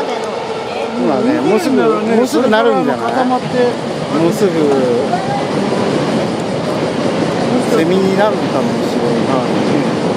だけど。 今ね、もうすぐなるんじゃない？もうすぐセミになるかもしれない。